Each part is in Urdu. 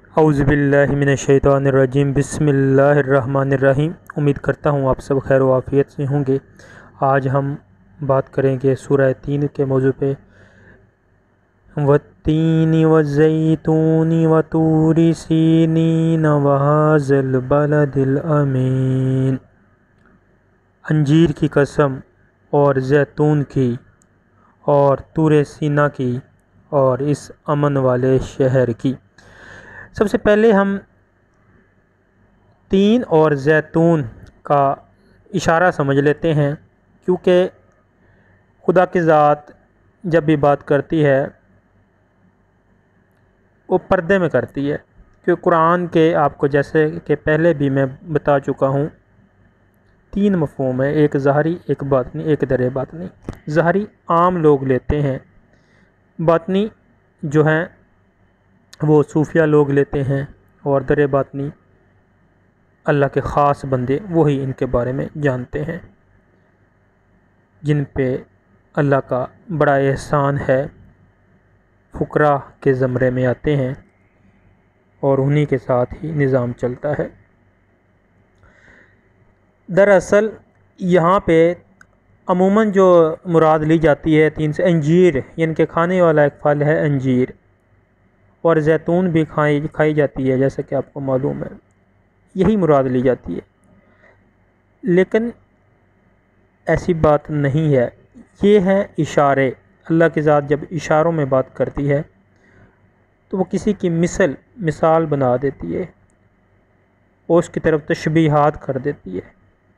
اعوذ باللہ من الشیطان الرجیم، بسم اللہ الرحمن الرحیم۔ امید کرتا ہوں آپ سب خیر و عافیت سے ہوں گے۔ آج ہم بات کریں گے سورہ تین کے موضوع پہ۔ وَالتِّینِ وَالزَّیْتُونِ وَطُورِ سِینِینَ وَھَٰذَا الْبَلَدِ الْأَمِینِ۔ انجیر کی قسم اور زیتون کی اور طور سینا کی اور اس امن والے شہر کی۔ سب سے پہلے ہم تین اور زیتون کا اشارہ سمجھ لیتے ہیں، کیونکہ خدا کی ذات جب بھی بات کرتی ہے وہ پردے میں کرتی ہے، کیونکہ قرآن کے آپ کو جیسے کہ پہلے بھی میں بتا چکا ہوں، تین مفہوم ہے، ایک ظاہری، ایک باطنی، ایک در باطنی۔ ظاہری عام لوگ لیتے ہیں، باطنی جو ہیں وہ صوفیہ لوگ لیتے ہیں، اور در باطنی اللہ کے خاص بندے وہی ان کے بارے میں جانتے ہیں، جن پہ اللہ کا بڑا احسان ہے، فقراء کے زمرے میں آتے ہیں اور انہی کے ساتھ ہی نظام چلتا ہے۔ دراصل یہاں پہ عموماً جو مراد لی جاتی ہے تین سے انجیر، یعنی کہ کھانے والا ایک پھل ہے انجیر، اور زیتون بھی کھائی جاتی ہے جیسا کہ آپ کو معلوم ہے، یہی مراد لی جاتی ہے۔ لیکن ایسی بات نہیں ہے، یہ ہیں اشارے۔ اللہ کی ذات جب اشاروں میں بات کرتی ہے تو وہ کسی کی مثال بنا دیتی ہے اور اس کی طرف تشبیہات کر دیتی ہے۔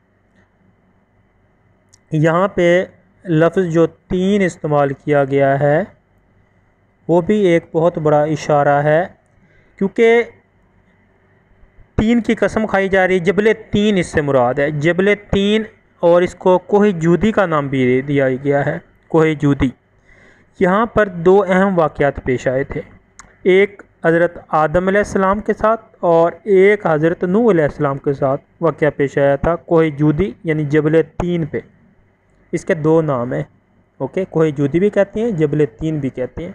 یہاں پہ لفظ جو تین استعمال کیا گیا ہے وہ بھی ایک بہت بڑا اشارہ ہے، کیونکہ تین کی قسم کھائی جا رہی ہے، جبل تین اس سے مراد ہے، جبل تین، اور اس کو کوہ جودی کا نام بھی دیا گیا ہے، کوہ جودی۔ یہاں پر دو اہم واقعات پیش آئے تھے، ایک حضرت آدم علیہ السلام کے ساتھ اور ایک حضرت نوح علیہ السلام کے ساتھ واقعہ پیش آیا تھا کوہ جودی، یعنی جبل تین پہ۔ اس کے دو نام ہیں، اوکے، کوہ جودی بھی کہتے ہیں، جبل تین بھی کہتے ہیں۔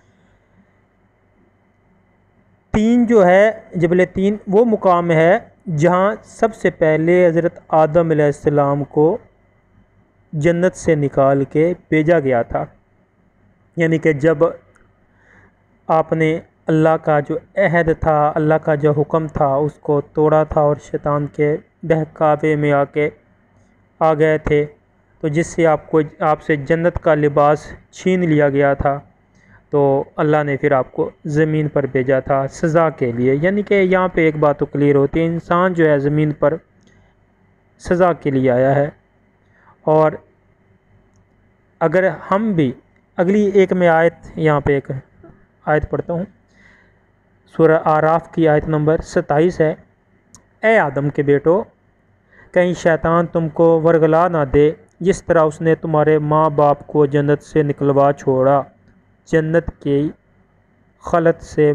تین جو ہے، جبل تین وہ مقام ہے جہاں سب سے پہلے حضرت آدم علیہ السلام کو جنت سے نکال کے بھیجا گیا تھا، یعنی کہ جب آپ نے اللہ کا جو عہد تھا، اللہ کا جو حکم تھا، اس کو توڑا تھا اور شیطان کے بہکاوے میں آ گئے تھے، تو جس سے آپ سے جنت کا لباس چھین لیا گیا تھا، تو اللہ نے پھر آپ کو زمین پر بھیجا تھا سزا کے لیے۔ یعنی کہ یہاں پہ ایک بات تو کلیئر ہوتی ہے، انسان جو ہے زمین پر سزا کے لیے آیا ہے، اور اگر ہم بھی اگلی ایک میں یہاں پہ ایک آیت پڑھتا ہوں، سورہ اعراف کی آیت نمبر 27 ہے۔ اے آدم کے بیٹو، کہیں شیطان تم کو ورگلا نہ دے، جس طرح اس نے تمہارے ماں باپ کو جنت سے نکلوا چھوڑا، جنت کی خلط سے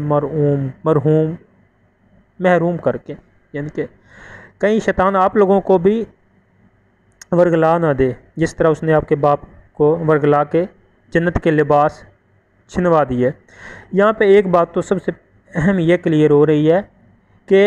محروم کر کے، یعنی کہ کہیں شیطان آپ لوگوں کو بھی ورگلا نہ دے، جس طرح اس نے آپ کے باپ کو ورگلا کے جنت کے لباس چھنوا دیے۔ یہاں پہ ایک بات تو سب سے اہم یہ کلیئر ہو رہی ہے کہ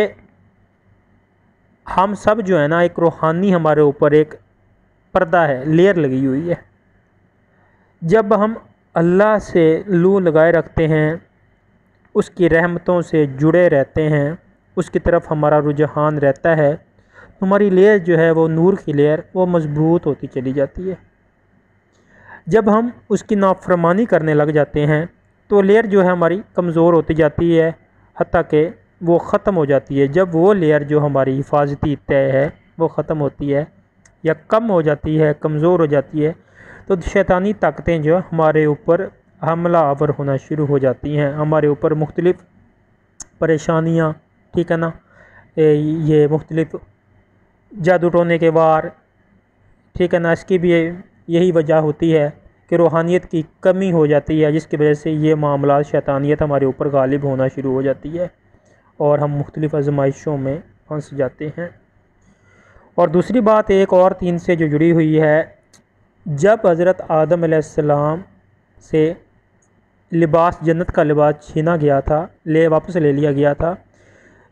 ہم سب جو ہے نا، ایک روحانی ہمارے اوپر ایک پردہ ہے، لیئر لگی ہوئی ہے۔ جب ہم اللہ سے لو لگائے رکھتے ہیں، اس کی رحمتوں سے جڑے رہتے ہیں، اس کی طرف ہمارا رجحان رہتا ہے، ہماری لیئر جو ہے وہ نور کی لیئر وہ مضبوط ہوتی چلی جاتی ہے۔ جب ہم اس کی نافرمانی کرنے لگ جاتے ہیں تو لیئر جو ہے ہماری کمزور ہوتی جاتی ہے، حتیٰ کہ وہ ختم ہو جاتی ہے۔ جب وہ لیئر جو ہماری حفاظتی طے ہے وہ ختم ہوتی ہے یا کم ہو جاتی ہے، کمزور ہو جاتی ہے، تو شیطانی طاقتیں جو ہمارے اوپر حملہ آور ہونا شروع ہو جاتی ہیں، ہمارے اوپر مختلف پریشانیاں، ٹھیک ہے نا، یہ مختلف جادو ٹونے کے وار، ٹھیک ہے نا، اس کی بھی یہی وجہ ہوتی ہے کہ روحانیت کی کمی ہو جاتی ہے، جس کی وجہ سے یہ معاملات شیطانیت ہمارے اوپر غالب ہونا شروع ہو جاتی ہے اور ہم مختلف آزمائشوں میں پھنس جاتے ہیں۔ اور دوسری بات ایک اور تین سے جو جڑی ہوئی ہے، جب حضرت آدم علیہ السلام سے جنت کا لباس چھینا گیا تھا، واپس لے لیا گیا تھا،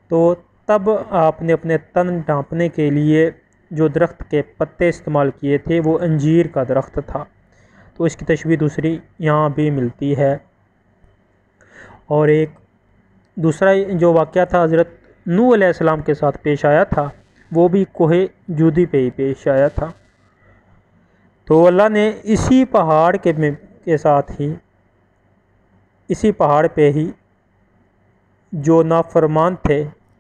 تو تب آپ نے اپنے تن ڈھانپنے کے لیے جو درخت کے پتے استعمال کیے تھے وہ انجیر کا درخت تھا۔ تو اس کی تشبیہ دوسری یہاں بھی ملتی ہے۔ اور ایک دوسرا جو واقعہ تھا حضرت نوح علیہ السلام کے ساتھ پیش آیا تھا، وہ بھی کوہ جودی پہ ہی پیش آیا تھا۔ تو اللہ نے اسی پہاڑ کے ساتھ ہی، اسی پہاڑ پہ ہی جو نافرمان تھے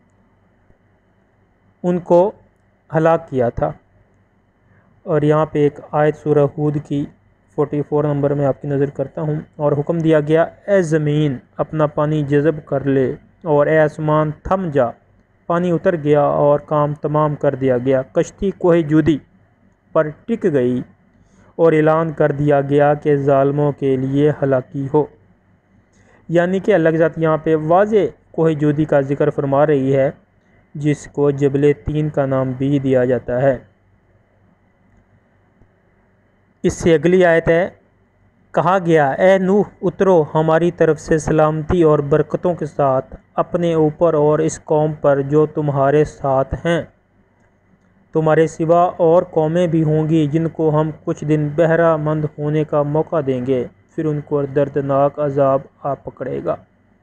ان کو ہلاک کیا تھا۔ اور یہاں پہ ایک آیت سورہ ہود کی 44 نمبر میں آپ کی نظر کرتا ہوں۔ اور حکم دیا گیا، اے زمین اپنا پانی جذب کر لے، اور اے آسمان تھم جا۔ پانی اتر گیا اور کام تمام کر دیا گیا، کشتی کوہ جودی پر ٹک گئی، اور اعلان کر دیا گیا کہ ظالموں کے لیے ہلاکی ہو۔ یعنی کہ اللہ کی ذات یہاں پہ واضح کوہ جودی کا ذکر فرما رہی ہے، جس کو جبل تین کا نام بھی دیا جاتا ہے۔ اس سے اگلی آیت ہے، کہا گیا، اے نوح اترو ہماری طرف سے سلامتی اور برکتوں کے ساتھ اپنے اوپر اور اس قوم پر جو تمہارے ساتھ ہیں۔ تمہارے سوا اور قومیں بھی ہوں گی جن کو ہم کچھ دن بہرہ مند ہونے کا موقع دیں گے، پھر ان کو دردناک عذاب آ پکڑے گا۔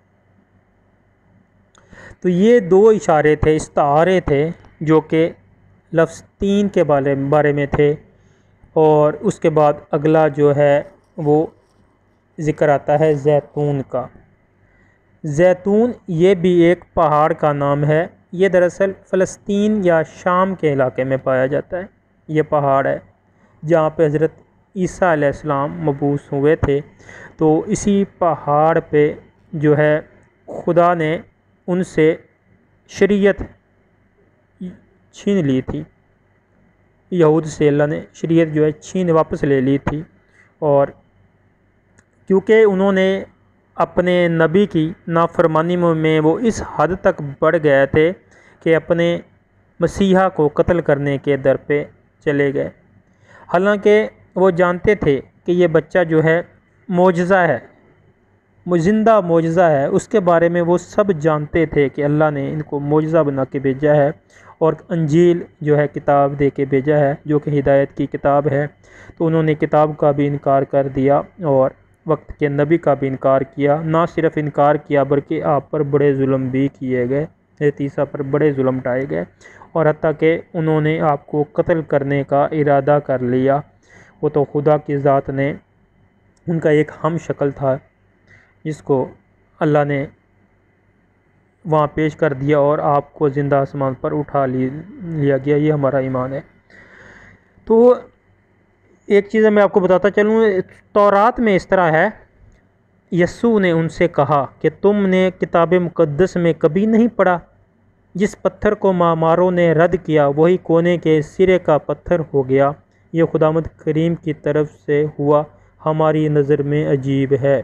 تو یہ دو اشارے تھے، استعارے تھے، جو کہ لفظ تین کے بارے میں تھے۔ اور اس کے بعد اگلا جو ہے وہ ذکر آتا ہے زیتون کا۔ زیتون یہ بھی ایک پہاڑ کا نام ہے۔ یہ دراصل فلسطین یا شام کے علاقے میں پایا جاتا ہے۔ یہ پہاڑ ہے جہاں پہ حضرت عیسیٰ علیہ السلام مبعوث ہوئے تھے۔ تو اسی پہاڑ پہ جو ہے خدا نے ان سے شریعت چھین لی تھی، یہود سے اللہ نے شریعت جو ہے چھین واپس لے لی تھی۔ اور کیونکہ انہوں نے اپنے نبی کی نافرمانی میں وہ اس حد تک بڑھ گئے تھے کہ اپنے مسیحا کو قتل کرنے کے در پہ چلے گئے، حالانکہ وہ جانتے تھے کہ یہ بچہ جو ہے معجزہ ہے، زندہ معجزہ ہے۔ اس کے بارے میں وہ سب جانتے تھے کہ اللہ نے ان کو معجزہ بنا کے بھیجا ہے، اور انجیل جو ہے کتاب دے کے بھیجا ہے، جو کہ ہدایت کی کتاب ہے۔ تو انہوں نے کتاب کا بھی انکار کر دیا اور وقت کے نبی کا بھی انکار کیا۔ نہ صرف انکار کیا بلکہ آپ پر بڑے ظلم بھی کیے گئے، حضرت عیسیٰ پر بڑے ظلم ڈھائے گئے، اور حتیٰ کہ انہوں نے آپ کو قتل کرنے کا ارادہ کر لیا۔ وہ تو خدا کی ذات نے ان کا ایک ہم شکل تھا جس کو اللہ نے وہاں پیش کر دیا، اور آپ کو زندہ آسمان پر اٹھا لیا گیا۔ یہ ہمارا ایمان ہے۔ تو ایک چیز میں آپ کو بتاتا چلوں، تورات میں اس طرح ہے، یسوع نے ان سے کہا کہ تم نے کتاب مقدس میں کبھی نہیں پڑھا، جس پتھر کو معماروں نے رد کیا وہی کونے کے سرے کا پتھر ہو گیا، یہ خداوند کریم کی طرف سے ہوا، ہماری نظر میں عجیب ہے۔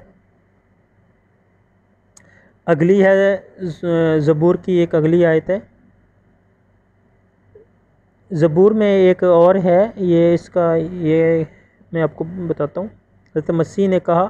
اگلی ہے زبور کی ایک اگلی آیت ہے۔ زبور میں ایک اور ہے، یہ میں آپ کو بتاتا ہوں۔ حضرت مسیح نے کہا،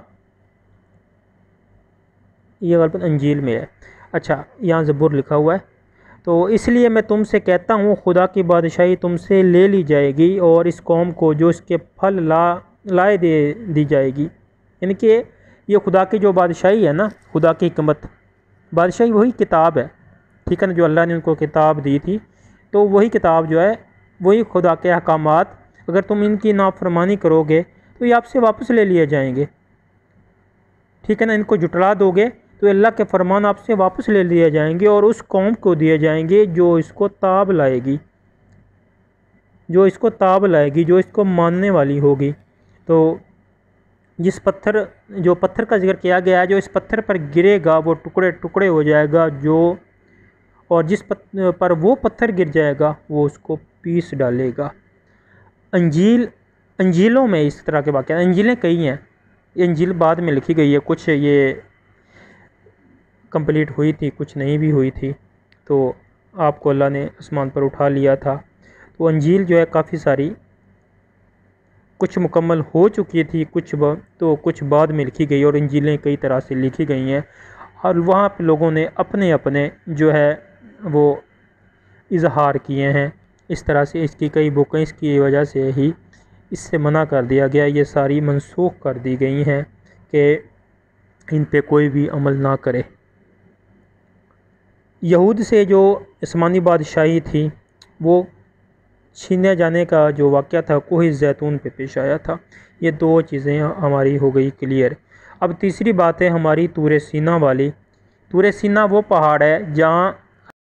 یہ غالباً انجیل میں ہے، اچھا یہاں زبور لکھا ہوا ہے، تو اس لیے میں تم سے کہتا ہوں خدا کی بادشاہی تم سے لے لی جائے گی، اور اس قوم کو جو اس کے پھل لائے دی جائے گی۔ یعنی کہ یہ خدا کی جو بادشاہی ہے نا، خدا کی حکمت، بادشاہی وہی کتاب ہے، ٹھیک ہے نا، جو اللہ نے ان کو کتاب دی تھی، تو وہی کتاب جو ہے وہی خدا کے احکامات، اگر تم ان کی نافرمانی کرو گے تو یہ آپ سے واپس لے لیے جائیں گے، ٹھیک ہے نا، ان کو جھٹلا دو گے تو اللہ کے فرمان آپ سے واپس لے لیے جائیں گے، اور اس قوم کو دیے جائیں گے جو اس کو تاب لائے گی، جو اس کو ماننے والی ہوگی۔ تو جو پتھر کا ذکر کیا گیا ہے، جو اس پتھر پر گرے گا وہ ٹکڑے ٹکڑے ہو جائے گا، اور جس پر وہ پتھر گر جائے گا وہ اس کو پیس ڈالے گا۔ انجیلوں میں اس طرح کے واقعات، انجیلیں کئی ہیں، یہ انجیل بعد میں لکھی گئی ہے، کچھ یہ کمپلیٹ ہوئی تھی، کچھ نہیں بھی ہوئی تھی، تو آپ کو اللہ نے آسمان پر اٹھا لیا تھا۔ تو انجیل جو ہے کافی ساری، کچھ مکمل ہو چکی تھی، کچھ بعد میں لکھی گئی، اور انجیلیں کئی طرح سے لکھی گئی ہیں، اور وہاں پہ لوگوں نے اپنے جو ہے وہ اظہار کیے ہیں۔ اس طرح سے اس کی کئی بکیں اس کی وجہ سے ہی اس سے منع کر دیا گیا، یہ ساری منسوخ کر دی گئی ہیں کہ ان پہ کوئی بھی عمل نہ کرے۔ یہود سے جو عثمانی بادشاہی تھی وہ چھینے جانے کا جو واقعہ تھا کوہ زیتون پہ پیش آیا تھا۔ یہ دو چیزیں ہماری ہو گئی کلیئر۔ اب تیسری بات ہے ہماری طور سینا والی۔ طور سینا وہ پہاڑ ہے جہاں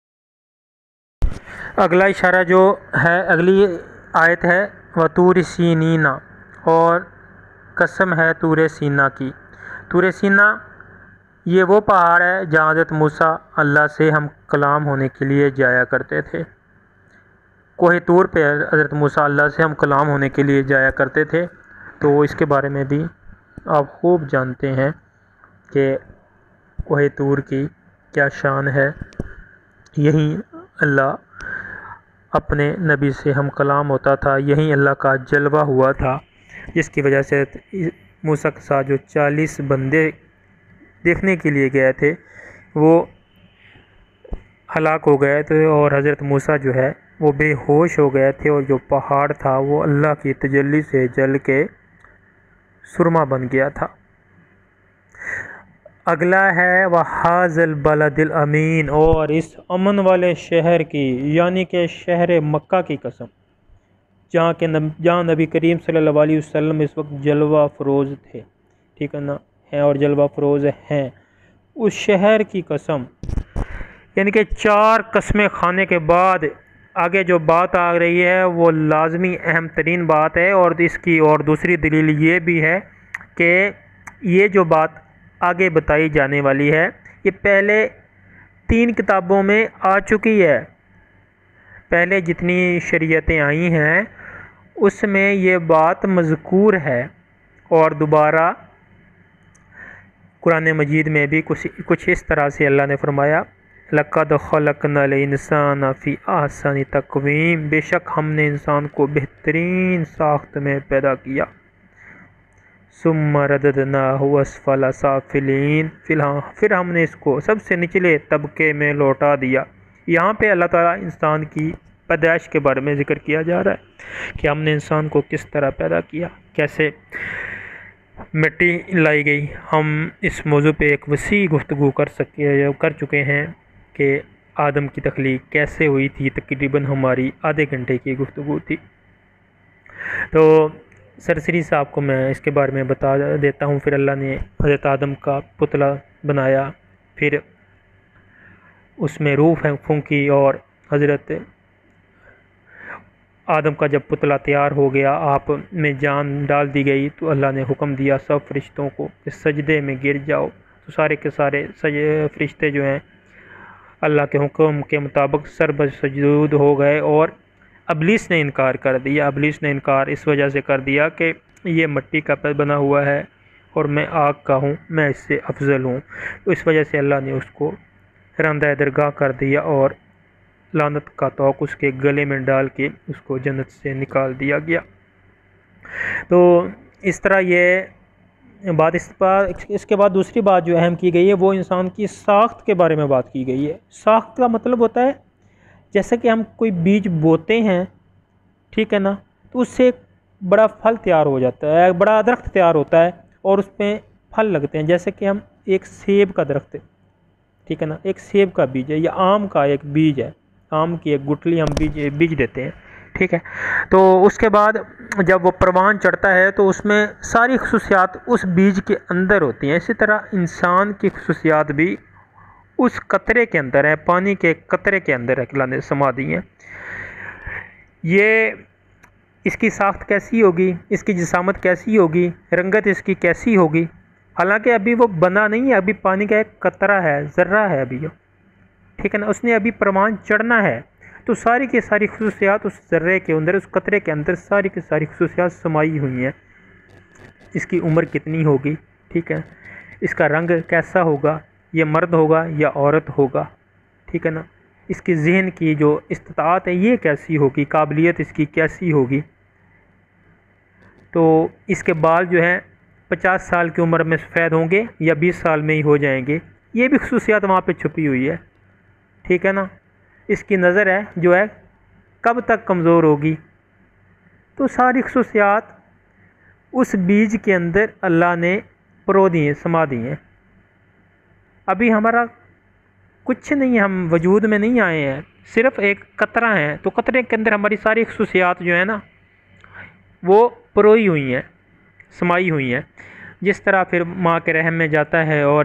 اگلا اشارہ جو ہے، اگلی آیت ہے وَطُورِ سِینِینَ، اور قسم ہے طور سینا کی۔ طور سینا یہ وہ پہاڑ ہے جہاں حضرت موسیٰ اللہ سے ہم کلام ہونے کے لیے جایا کرتے تھے۔ کوہ طور پہ حضرت موسیٰ اللہ سے ہم کلام ہونے کے لیے جایا کرتے تھے، تو اس کے بارے میں بھی آپ خوب جانتے ہیں کہ کوہ طور کی کیا شان ہے۔ یہیں اللہ اپنے نبی سے ہم کلام ہوتا تھا، یہیں اللہ کا جلوہ ہوا تھا، جس کی وجہ سے موسیٰ کے ساتھ جو 40 بندے دیکھنے کے لیے گئے تھے وہ ہلاک ہو گئے تھے، اور حضرت موسیٰ جو ہے وہ بے ہوش ہو گئے تھے، اور جو پہاڑ تھا وہ اللہ کی تجلی سے جل کے سرما بن گیا تھا۔ اگلا ہے وَهَٰذَا الْبَلَدِ الْأَمِينَ، اور اس امن والے شہر کی، یعنی کہ شہر مکہ کی قسم، جہاں نبی کریم صلی اللہ علیہ وسلم اس وقت جلوہ فروز تھے، ٹھیک ہے نا، ہیں اور جلوہ فروز ہیں، اس شہر کی قسم۔ یعنی کہ 4 قسمیں کھانے کے بعد آگے جو بات آ رہی ہے وہ لازمی اہم ترین بات ہے، اور اس کی اور دوسری دلیل یہ بھی ہے کہ یہ جو بات آگے بتائی جانے والی ہے یہ پہلے 3 کتابوں میں آ چکی ہے۔ پہلے جتنی شریعتیں آئی ہیں اس میں یہ بات مذکور ہے، اور دوبارہ قرآن مجید میں بھی کچھ اس طرح سے اللہ نے فرمایا لَقَدْ خَلَقْنَا الْإِنسَانَ فِي أَحْسَنِ تَقْوِيمٍ، بے شک ہم نے انسان کو بہترین ساخت میں پیدا کیا۔ ثُمَّ رَدَدْنَاهُ أَسْفَلَ سَافِلِينَ، پھر ہم نے اس کو سب سے نچلے طبقے میں لوٹا دیا۔ یہاں پہ اللہ تعالیٰ انسان کی پیدائش کے بارے میں ذکر کیا جا رہا ہے کہ ہم نے انسان کو کس طرح پیدا کیا، کیسے مٹی لائی گئی۔ ہم اس موضوع پہ ایک وسیع گفتگو کر چکے ہیں کہ آدم کی تخلیق کیسے ہوئی تھی، تقریباً ہماری آدھے گھنٹے کی گفتگو تھی۔ تو سرسری سے آپ کو میں اس کے بارے میں بتا دیتا ہوں۔ پھر اللہ نے حضرت آدم کا پتلا بنایا، پھر اس میں روح پھونکی، اور حضرت آدم کا جب پتلا تیار ہو گیا، آپ میں جان ڈال دی گئی، تو اللہ نے حکم دیا سب فرشتوں کو کہ سجدے میں گر جاؤ۔ تو سارے کے سارے فرشتے جو ہیں اللہ کے حکم کے مطابق سجود ہو گئے، اور ابلیس نے انکار کر دیا۔ ابلیس نے انکار اس وجہ سے کر دیا کہ یہ مٹی کا بنا ہوا ہے اور میں آگ کا ہوں، میں اس سے افضل ہوں۔ اس وجہ سے اللہ نے اس کو رندہ درگاہ کر دیا، اور لعنت کا توق اس کے گلے میں ڈال کے اس کو جنت سے نکال دیا گیا۔ تو اس طرح یہ بات اس کے بعد دوسری بات جو اہم کی گئی ہے وہ انسان کی ساخت کے بارے میں بات کی گئی ہے۔ ساخت کا مطلب ہوتا ہے جیسے کہ ہم کوئی بیج بوتے ہیں، ٹھیک ہے نا، تو اس سے ایک بڑا پھل تیار ہو جاتا ہے، ایک بڑا درخت تیار ہوتا ہے، اور اس پہ پھل لگتے ہیں۔ جیسے کہ ہم ایک سیب کا درخت ہے، ٹھیک ہے نا، ایک سیب کا بیج ہے، یا آم کا ایک بیج ہے، آم کی ایک گٹھلی ہم بیج دیتے ہیں، ٹھیک ہے۔ تو اس کے بعد جب وہ پروان چڑھتا ہے تو اس میں ساری خصوصیات اس بیج کے اندر ہوتی ہیں۔ اسی طرح انسان کی خصوصیات بھی اس قطرے کے اندر ہے، پانی کے قطرے کے اندر اللہ نے سما دی ہیں۔ یہ اس کی ساخت کیسی ہوگی، اس کی جسامت کیسی ہوگی، رنگت اس کی کیسی ہوگی، حالانکہ ابھی وہ بنا نہیں ہے، ابھی پانی کا ایک قطرہ ہے، ذرہ ہے ابھی، ٹھیک ہے نا، اس نے ابھی پروان چڑھنا ہے، تو ساری کی ساری خصوصیات اس ذرے کے اندر، اس قطرے کے اندر ساری کی ساری خصوصیات سمائی ہوئی ہیں۔ اس کی عمر کتنی ہوگی، ٹھیک ہے، اس کا رنگ کیسا ہوگا، یہ مرد ہوگا یا عورت ہوگا، ٹھیک ہے نا، اس کی ذہن کی جو استطاعت ہے یہ کیسی ہوگی، قابلیت اس کی کیسی ہوگی۔ تو اس کے بال جو ہیں 50 سال کی عمر میں سفید ہوں گے یا 20 سال میں ہی ہو جائیں گے، یہ بھی خصوصیات وہاں پہ چھپی ہوئی ہے، ٹھیک ہے نا۔ اس کی نظر ہے جو ہے کب تک کمزور ہوگی؟ تو ساری خصوصیات اس بیج کے اندر اللہ نے پرو دی ہیں، سما دی ہیں۔ ابھی ہمارا کچھ نہیں، ہم وجود میں نہیں آئے ہیں، صرف ایک قطرہ ہیں، تو قطرے کے اندر ہماری ساری خصوصیات جو ہیں نا وہ پروئی ہوئی ہیں، سمائی ہوئی ہیں۔ جس طرح پھر ماں کے رحم میں جاتا ہے اور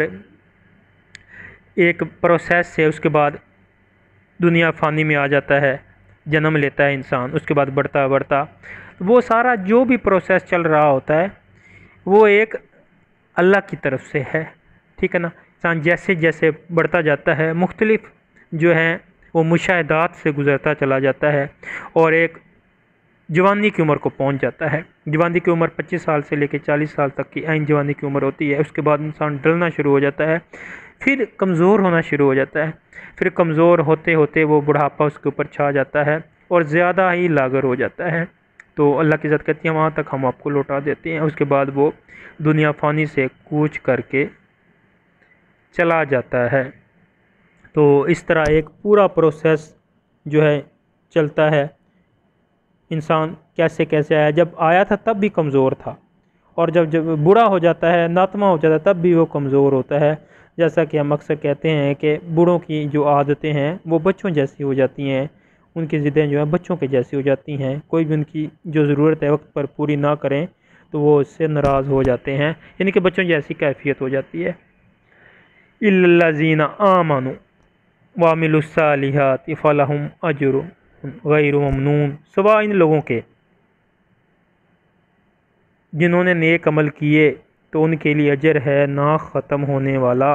ایک پروسیس سے اس کے بعد دنیا فانی میں آ جاتا ہے، جنم لیتا ہے انسان، اس کے بعد بڑھتا بڑھتا وہ سارا جو بھی پروسیس چل رہا ہوتا ہے وہ ایک اللہ کی طرف سے ہے، ٹھیک ہے نا۔ انسان جیسے جیسے بڑھتا جاتا ہے مختلف جو ہیں وہ مشاہدات سے گزرتا چلا جاتا ہے اور ایک جوانی کی عمر کو پہنچ جاتا ہے۔ جوانی کی عمر 25 سال سے لے کے 40 سال تک کی عین جوانی کی عمر ہوتی ہے۔ اس کے بعد انسان ڈلنا شروع ہو جاتا ہے، پھر کمزور ہونا شروع ہو جاتا ہے، پھر کمزور ہوتے ہوتے وہ بڑھاپا اس کے اوپر چھا جاتا ہے اور زیادہ ہی لاغر ہو جاتا ہے۔ تو اللہ کی ذات کہتی ہے وہاں تک ہم آپ کو لوٹا دیتے ہیں۔ اس کے بعد وہ دنیا فانی سے کوچ کر کے چلا جاتا ہے۔ تو اس طرح ایک پورا پروسیس جو ہے چلتا ہے۔ انسان کیسے کیسے آیا، جب آیا تھا تب بھی کمزور تھا، اور جب بوڑھا ہو جاتا ہے، ناتما ہو جاتا ہے، تب بھی وہ کمزور ہوتا ہے۔ جیسا کہ ہم اکثر کہتے ہیں کہ بوڑھوں کی جو عادتیں ہیں وہ بچوں جیسی ہو جاتی ہیں، ان کی ضدیں جو ہیں بچوں کے جیسی ہو جاتی ہیں۔ کوئی بھی ان کی جو ضرورت ہے وقت پر پوری نہ کریں تو وہ اس سے ناراض ہو جاتے ہیں، یعنی کہ بچوں جیسی کیفیت ہو جاتی ہے۔ اِلَّا الَّذِينَ آمَنُوا وَعَمِلُوا الصَّالِحَاتِ فَلَهُمْ أَجْرٌ غَيْرُ مَمْنُونٍ، سوائے ان لوگوں کے جنہوں نے نیک عمل کیے تو ان کے لیے اجر ہے نہ ختم ہونے والا۔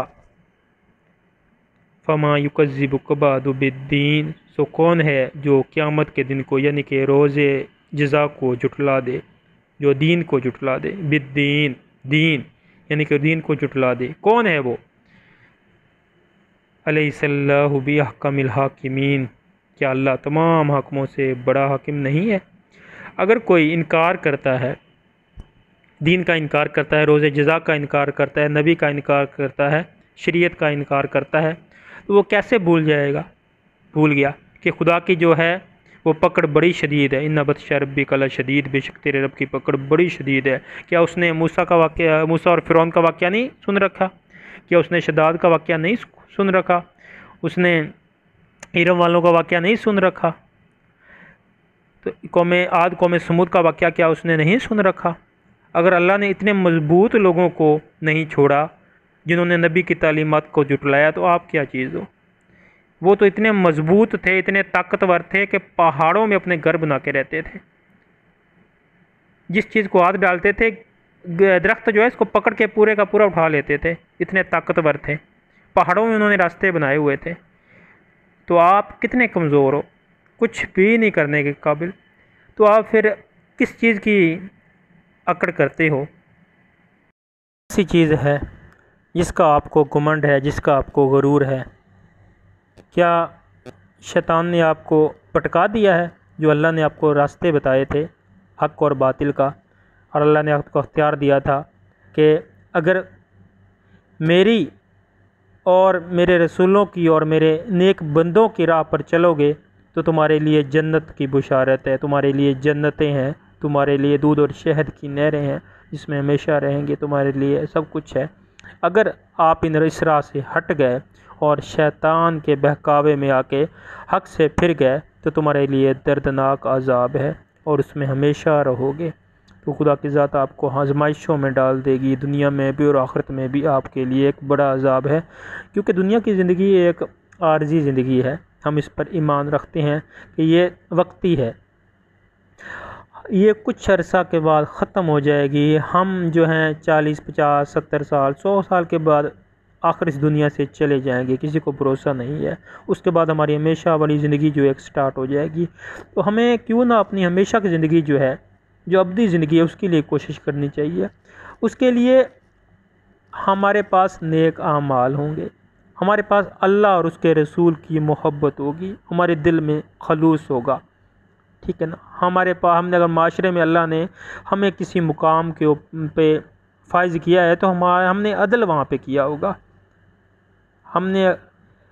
فَمَا يُكَذِّبُكَ بَعْدُ بِالدِّينِ، سو کون ہے جو قیامت کے دن کو یعنی کہ روز جزا کو جھٹلا دے، جو دین کو جھٹلا دے، بالدین دین یعنی کہ دین کو جھٹلا دے، کون ہے وہ؟ الیس اللہ بِأَحْكَمِ الْحَاكِمِينَ، کیا اللہ تمام حاکموں سے بڑا حاکم نہیں ہے؟ اگر کوئی انکار کرتا ہے، دین کا انکار کرتا ہے، روز جزا کا انکار کرتا ہے، نبی کا انکار کرتا ہے، شریعت کا انکار کرتا ہے، تو وہ کیسے بھول جائے گا؟ بھول گیا کہ خدا کی جو ہے وہ پکڑ بڑی شدید ہے۔ اِنَّ بَطْشَ رَبِّكَ لَشَدِيدٌ، بے شک تیرے رب کی پکڑ بڑی شدید ہے۔ کیا اس نے موسیٰ اور فرعون کا واقعہ نہیں سن رکھا؟ کیا اس نے شداد کا واقعہ نہیں سن رکھا؟ اس نے ارم والوں کا واقعہ نہیں سن رکھا؟ تو قوم عاد قوم سمود کا واقعہ کیا اس نے نہیں سن رکھا؟ اگر اللہ نے اتنے مضبوط لوگوں کو نہیں چھوڑا جنہوں نے نبی کی تعلیمات کو جھٹلایا تو آپ کیا چیز ہو؟ وہ تو اتنے مضبوط تھے، اتنے طاقتور تھے کہ پہاڑوں میں اپنے گھر بنا کے رہتے تھے۔ جس چیز کو ہاتھ ڈالتے تھے درخت جو ہے اس کو پکڑ کے پورے کا پورا اٹھا لیتے تھے، اتنے طاقتور تھے۔ پہاڑوں میں انہوں نے راستے بنائے ہوئے تھے۔ تو آپ کتنے کمزور ہو، کچھ بھی نہیں کرنے کے قابل، تو آپ پھر کس چیز کی اکڑ کرتے ہو؟ ایسی چیز ہے جس کا آپ کو گھمنڈ ہے، جس کا آپ کو غرور ہے۔ کیا شیطان نے آپ کو پٹکا دیا ہے؟ جو اللہ نے آپ کو راستے بتائے تھے حق اور باطل کا، اور اللہ نے آپ کو اختیار دیا تھا کہ اگر میری اور میرے رسولوں کی اور میرے نیک بندوں کی راہ پر چلو گے تو تمہارے لیے جنت کی بشارت ہے، تمہارے لیے جنتیں ہیں، تمہارے لیے دودھ اور شہد کی نہریں ہیں جس میں ہمیشہ رہیں گے، تمہارے لیے سب کچھ ہے۔ اگر آپ اس راہ سے ہٹ گئے اور شیطان کے بہکاوے میں آ کے حق سے پھر گئے تو تمہارے لیے دردناک عذاب ہے اور اس میں ہمیشہ رہو گے۔ تو خدا کی ذات آپ کو آزمائشوں میں ڈال دے گی، دنیا میں بھی اور آخرت میں بھی آپ کے لیے ایک بڑا عذاب ہے، کیونکہ دنیا کی زندگی ایک عارضی زندگی ہے۔ ہم اس پر ایمان رکھتے ہیں کہ یہ وقتی ہے، یہ کچھ عرصہ کے بعد ختم ہو جائے گی۔ ہم جو ہیں 40 50 70 سال 100 سال کے بعد آخر اس دنیا سے چلے جائیں گے، کسی کو بھروسہ نہیں ہے۔ اس کے بعد ہماری ہمیشہ والی زندگی جو ایک سٹارٹ ہو جائے گی۔ تو ہمیں کیوں نہ اپنی ہمیشہ کی زندگی جو ہے، جو ابدی زندگی ہے، اس کے لیے کوشش کرنی چاہیے۔ اس کے لیے ہمارے پاس نیک اعمال ہوں گے، ہمارے پاس اللہ اور اس کے رسول کی محبت ہوگی، ہمارے دل میں خلوص ہوگا، ٹھیک ہے نا۔ ہمارے پاس ہم نے اگر معاشرے میں اللہ نے ہمیں کسی مقام کے پہ فائز کیا ہے تو ہم نے عدل وہاں پہ کیا ہوگا، ہم نے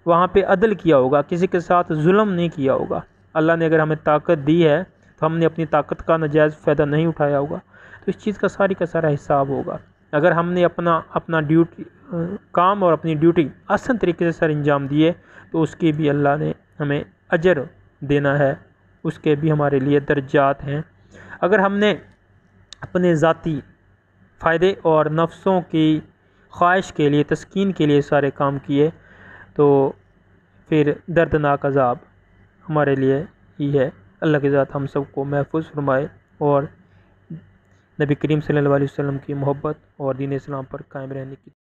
وہاں پہ عدل کیا ہوگا، کسی کے ساتھ ظلم نہیں کیا ہوگا۔ اللہ نے اگر ہمیں طاقت دی ہے تو ہم نے اپنی طاقت کا ناجائز فائدہ نہیں اٹھایا ہوگا، تو اس چیز کا سارا حساب ہوگا۔ اگر ہم نے اپنا کام اور اپنی ڈیوٹی احسن طریقے سے سر انجام دیے تو اس کی بھی اللہ نے ہمیں اجر دینا ہے، اس کے بھی ہمارے لیے درجات ہیں۔ اگر ہم نے اپنے ذاتی فائدے اور نفسوں کی خواہش کے لیے، تسکین کے لیے سارے کام کیے تو پھر دردناک عذاب ہمارے لیے ہی ہے۔ اللہ کی ذات ہم سب کو محفوظ فرمائے اور نبی کریم صلی اللہ علیہ وسلم کی محبت اور دین اسلام پر قائم رہنے کی